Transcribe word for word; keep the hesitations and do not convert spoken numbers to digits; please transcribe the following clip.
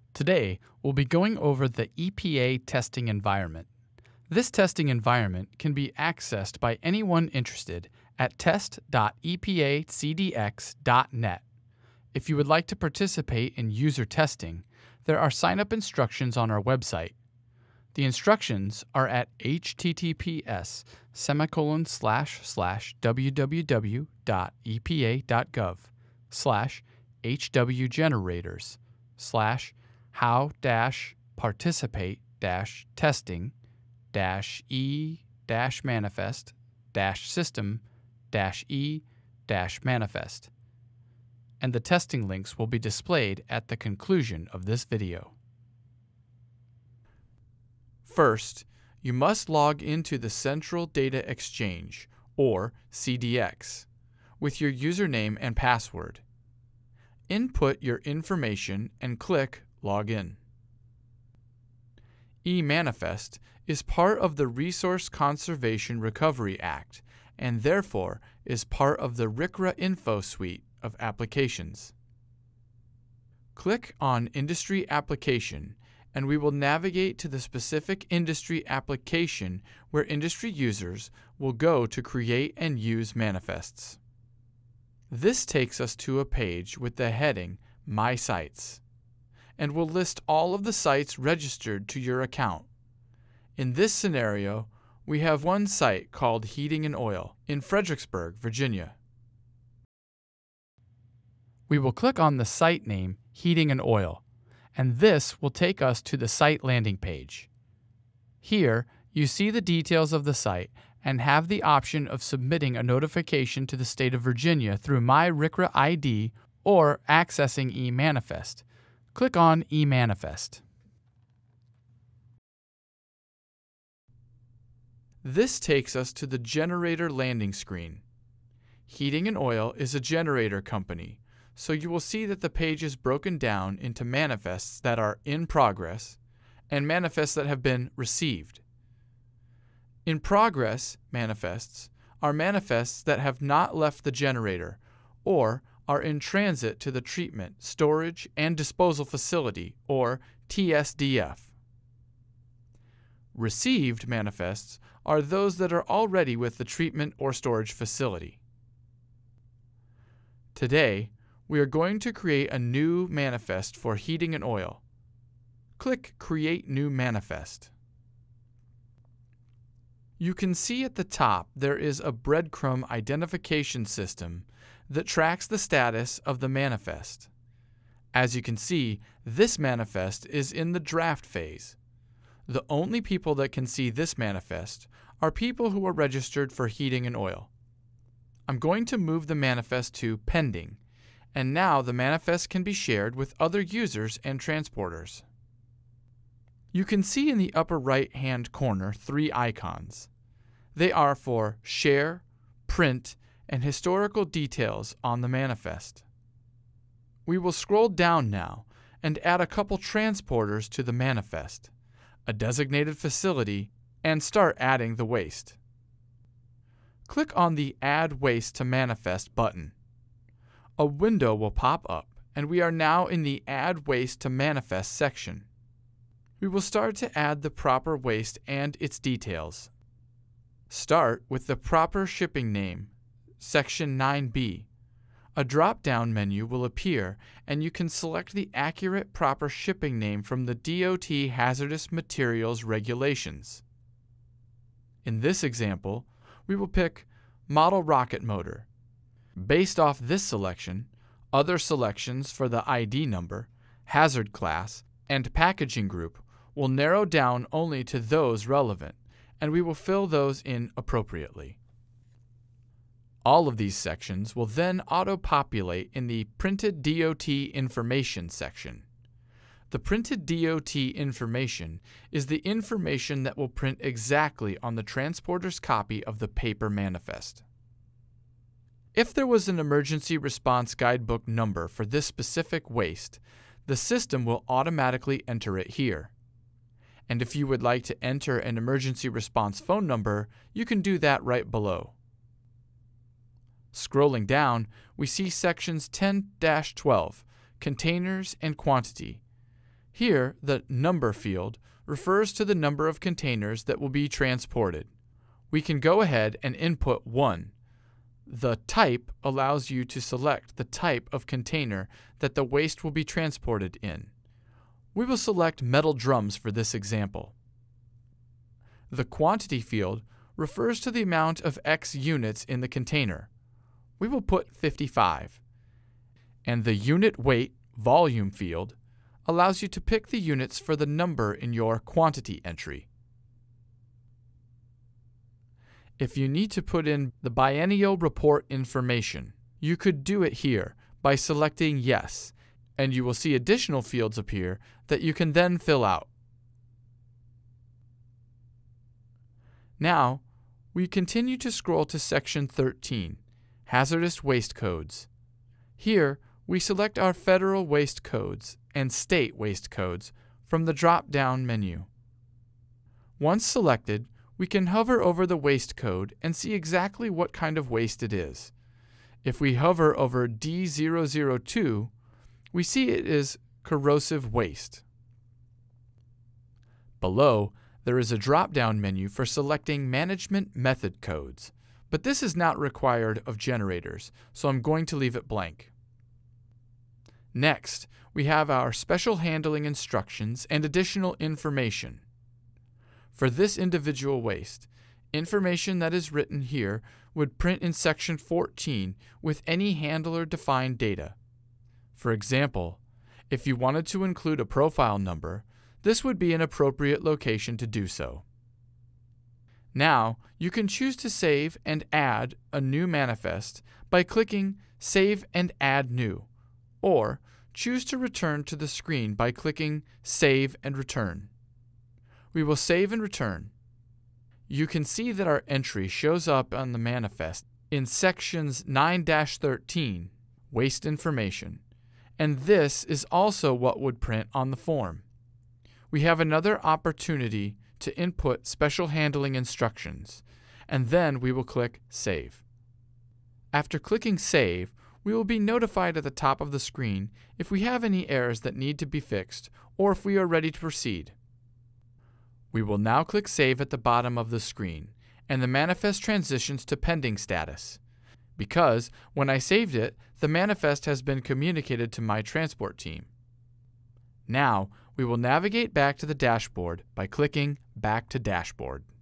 Today, we'll be going over the E P A testing environment. This testing environment can be accessed by anyone interested at test dot E P A C D X dot net. If you would like to participate in user testing, there are sign-up instructions on our website. The instructions are at https semicolon slash slash www dot epa.gov slash hwgenerators slash how dash participate dash testing dash e dash manifest dash system dash e dash manifest. And the testing links will be displayed at the conclusion of this video. First, you must log into the Central Data Exchange, or C D X, with your username and password. Input your information and click Login. eManifest is part of the Resource Conservation Recovery Act and therefore is part of the R C R A Info suite of applications. Click on Industry Application and we will navigate to the specific industry application where industry users will go to create and use manifests. This takes us to a page with the heading My Sites and will list all of the sites registered to your account. In this scenario, we have one site called Heating and Oil in Fredericksburg, Virginia. We will click on the site name Heating and Oil, and this will take us to the site landing page. Here, you see the details of the site and have the option of submitting a notification to the state of Virginia through My R C R A I D or accessing eManifest. Click on eManifest. This takes us to the generator landing screen. Heating and Oil is a generator company, so you will see that the page is broken down into manifests that are in progress and manifests that have been received. In progress manifests are manifests that have not left the generator or are in transit to the treatment, storage, and disposal facility, or T S D F. Received manifests are those that are already with the treatment or storage facility. Today, we are going to create a new manifest for Heating and Oil. Click Create New Manifest. You can see at the top there is a breadcrumb identification system that tracks the status of the manifest. As you can see, this manifest is in the draft phase. The only people that can see this manifest are people who are registered for Heating and Oil. I'm going to move the manifest to Pending, and now the manifest can be shared with other users and transporters. You can see in the upper right-hand corner three icons. They are for Share, Print, and Historical details on the manifest. We will scroll down now and add a couple transporters to the manifest, a designated facility, and start adding the waste. Click on the Add Waste to Manifest button. A window will pop up, and we are now in the Add Waste to Manifest section. We will start to add the proper waste and its details. Start with the proper shipping name, Section nine B. A drop-down menu will appear, and you can select the accurate proper shipping name from the D O T Hazardous Materials Regulations. In this example, we will pick Model Rocket Motor. Based off this selection, other selections for the I D number, hazard class, and packaging group will narrow down only to those relevant, and we will fill those in appropriately. All of these sections will then auto-populate in the Printed D O T Information section. The Printed D O T Information is the information that will print exactly on the transporter's copy of the paper manifest. If there was an emergency response guidebook number for this specific waste, the system will automatically enter it here. And if you would like to enter an emergency response phone number, you can do that right below. Scrolling down, we see sections ten dash twelve, Containers and Quantity. Here, the number field refers to the number of containers that will be transported. We can go ahead and input one. The type allows you to select the type of container that the waste will be transported in. We will select metal drums for this example. The quantity field refers to the amount of X units in the container. We will put fifty-five. And the unit weight volume field allows you to pick the units for the number in your quantity entry. If you need to put in the biennial report information, you could do it here by selecting Yes, and you will see additional fields appear that you can then fill out. Now, we continue to scroll to section thirteen, Hazardous Waste Codes. Here, we select our federal waste codes and state waste codes from the drop-down menu. Once selected, we can hover over the waste code and see exactly what kind of waste it is. If we hover over D zero zero two, we see it is corrosive waste. Below, there is a drop-down menu for selecting management method codes, but this is not required of generators, so I'm going to leave it blank. Next, we have our special handling instructions and additional information. For this individual waste, information that is written here would print in section fourteen with any handler-defined data. For example, if you wanted to include a profile number, this would be an appropriate location to do so. Now, you can choose to save and add a new manifest by clicking Save and Add New, or choose to return to the screen by clicking Save and Return. We will save and return. You can see that our entry shows up on the manifest in sections nine dash thirteen, Waste Information, and this is also what would print on the form. We have another opportunity to input special handling instructions, and then we will click Save. After clicking Save, we will be notified at the top of the screen if we have any errors that need to be fixed or if we are ready to proceed. We will now click Save at the bottom of the screen, and the manifest transitions to pending status, because when I saved it, the manifest has been communicated to my transport team. Now, we will navigate back to the dashboard by clicking Back to Dashboard.